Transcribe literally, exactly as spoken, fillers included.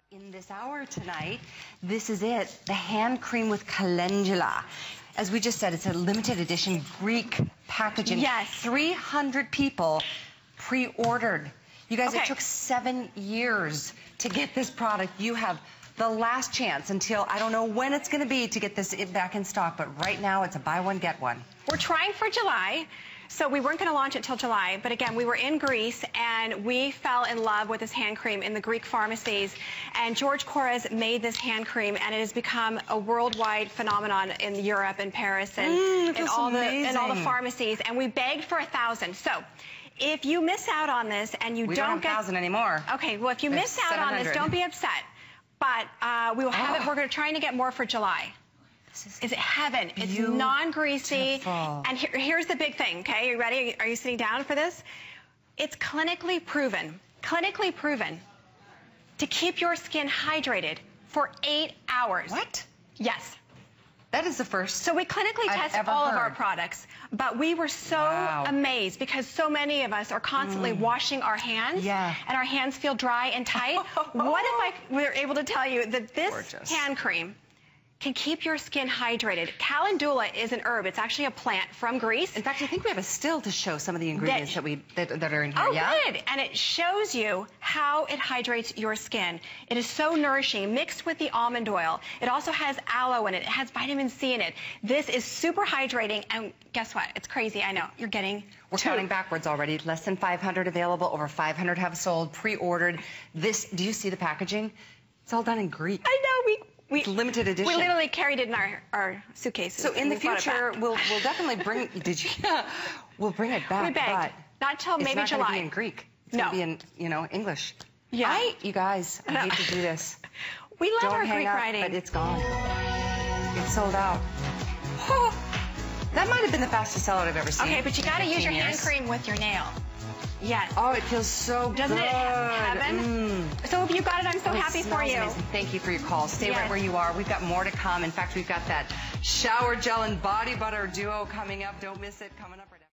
In this hour tonight, this is it, the hand cream with calendula. As we just said, it's a limited edition Greek packaging. Yes. three hundred people pre-ordered. You guys, okay. It took seven years to get this product. You have the last chance until, I don't know when it's going to be to get this back in stock, but right now it's a buy one, get one. We're trying for July. So we weren't going to launch it till July, but again, we were in Greece and we fell in love with this hand cream in the Greek pharmacies. And George Couros made this hand cream, and it has become a worldwide phenomenon in Europe and Paris and mm, in all amazing. the in all the pharmacies. And we begged for a thousand. So if you miss out on this and you we don't, don't have get a thousand anymore. Okay, well if you There's miss out on this, don't be upset. But uh, we will have oh. it. We're going to trying to get more for July. Is, is it heaven? It's beautiful. non-greasy. And here, here's the big thing, okay? Are you ready? Are you sitting down for this? It's clinically proven, clinically proven to keep your skin hydrated for eight hours. What? Yes. That is the first So we clinically I've test all heard. of our products, but we were so wow. amazed because so many of us are constantly mm. washing our hands, yeah. and our hands feel dry and tight. What if I were able to tell you that this Gorgeous. hand cream can keep your skin hydrated? Calendula is an herb. It's actually a plant from Greece. In fact, I think we have a still to show some of the ingredients that, that we that, that are in here. Oh, yeah? good. And it shows you how it hydrates your skin. It is so nourishing, mixed with the almond oil. It also has aloe in it. It has vitamin C in it. This is super hydrating. And guess what? It's crazy. I know. You're getting We're two. counting backwards already. Less than five hundred available. Over five hundred have sold, pre-ordered. This, do you see the packaging? It's all done in Greek. I know. We We, it's limited edition. We literally carried it in our, our suitcases. So in the we brought it future, back. we'll we'll definitely bring. Did you? We'll bring it back. We begged. But not till maybe it's not July. It's going to be in Greek. It's no. going to be in you know English. Yeah. I, you guys, I no. hate to do this. We love Don't our hang Greek up, writing. But it's gone. It's sold out. Oh, that might have been the fastest sellout I've ever seen. Okay, but you got to use your years. hand cream with your nail. Yes. Oh, it feels so Doesn't good. it heaven? Mm. So if you got it, I'm so Oh, happy for you. Amazing. Thank you for your call. Stay yes. right where you are. We've got more to come. In fact, we've got that shower gel and body butter duo coming up. Don't miss it. Coming up right